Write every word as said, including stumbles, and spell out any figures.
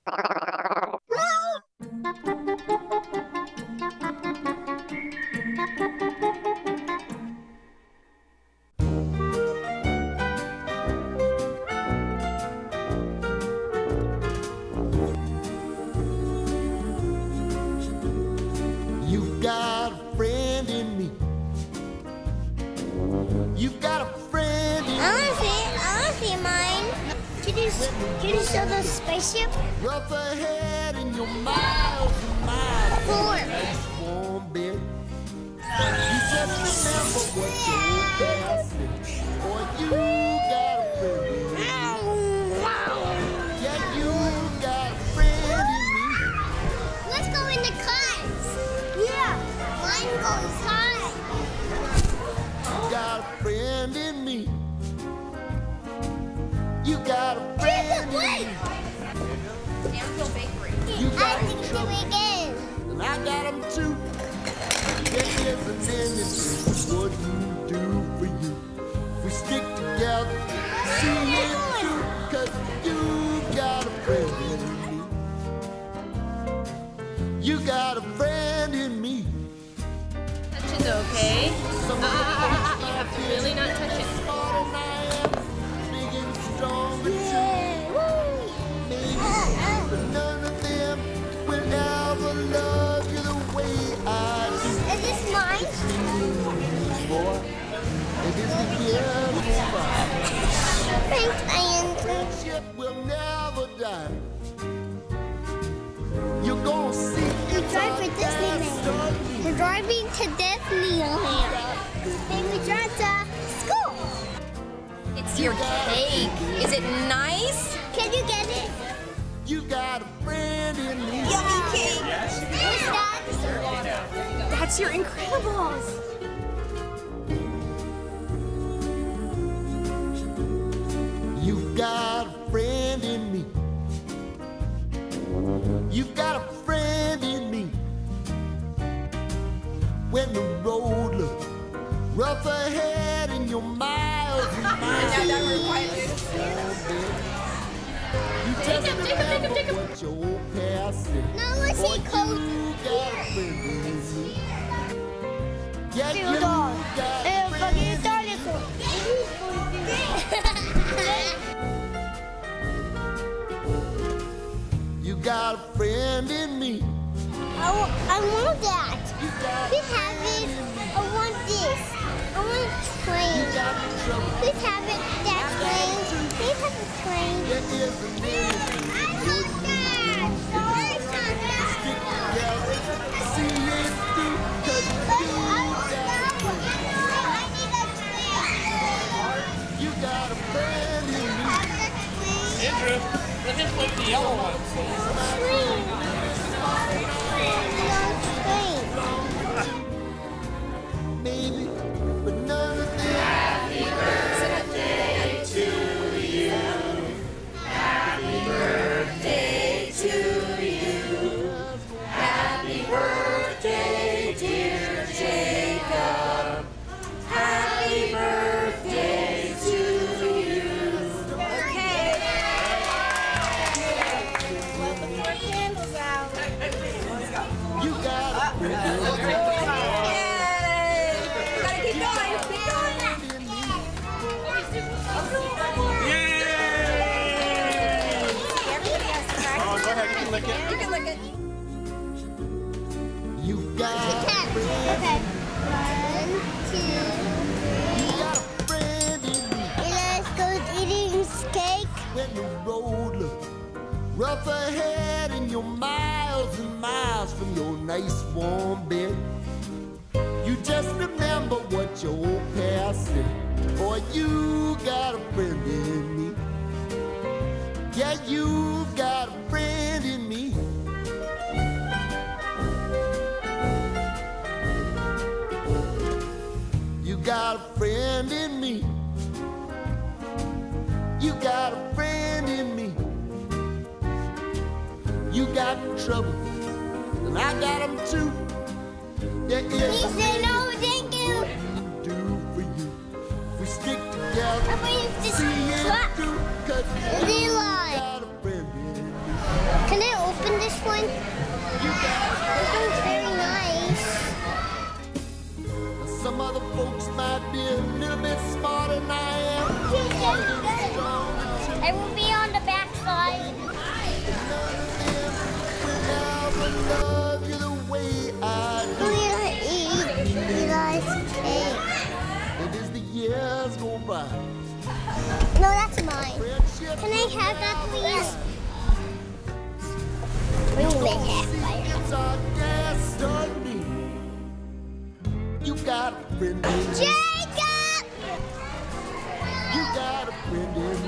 You've got a friend in me. You've got a friend in me. I want to see it. I want to see mine. Can you, can you show the spaceship? Rough ahead in your miles and miles. Four. Nice warm bed. You just remember what you past. Boy, you got a friend in me. Yeah, you got a friend in me. Let's go in the cars. Yeah. Mine goes high. You got a friend in me. You got a friend in me. You got I think trouble, we again. and I got them too. There isn't anything we wouldn't do for you. We stick together, see it through, 'cause you got a friend in me. You got a friend in me. Touch is okay. Ah, you have to really not touch it. Smarter than I am, big and strong, but you maybe, but none of them will ever love you the way I do. Is this mine? Boy, it is the beautiful part. Thanks, Ian. Friendship will never die. You're gonna see We it's drive our for Disneyland. We're driving to Disneyland. Then we drive to school. It's your cake. Is it nice? Can you get it? You got a friend in me. Yummy cake. What's that? That's your Incredibles. You've got a friend in me. You've got a friend in me. When the road looks rough ahead and you're miles and miles. You just remember what your past is. No, let's see Coach. You got a friend in me. Yeah, you Two dogs. got a Eh, friend pag in me. dinosaur. You got a friend in me. I, wa- I want that. You got Please have it. I want this. I want a train. Please have it. That train. Please have a train. there isn't anything I want that. I want that. together. See it through, 'cause But you I want got that one. I need a train. you got a friend in me. Have the train. Andrew, let him play with the yellow one. Train. No train. Maybe, but none of them. You got a friend in me. Gotta keep going. Keep going. Everybody has to practice. Oh, go ahead, you can lick it. You can lick it. You got a Ten. friend. Okay. One, two. You got a friend in me. Let's go eating cake. When the road looks rough ahead and you're miles and miles from your nice warm bed, you just remember what your past is. Boy, you got a friend in me. Yeah, you got a friend in me. You got a friend in me. You got a friend in me. You got trouble, and I got them too. There He is said no, thank you. do for you. We stick together, I want you to see it clap. through, 'cause you Eli. got a friend in me. Can I one, this one's very nice. Some other folks might be a little bit smarter than I am. I will be on the back side. Love you the way I do. We're gonna eat Eli's cake. And as the years go by, No, that's mine. friendship Can I have that, please? Bring the half fire. it's our destiny. You got a friend in me. Jacob! You got a friend in me.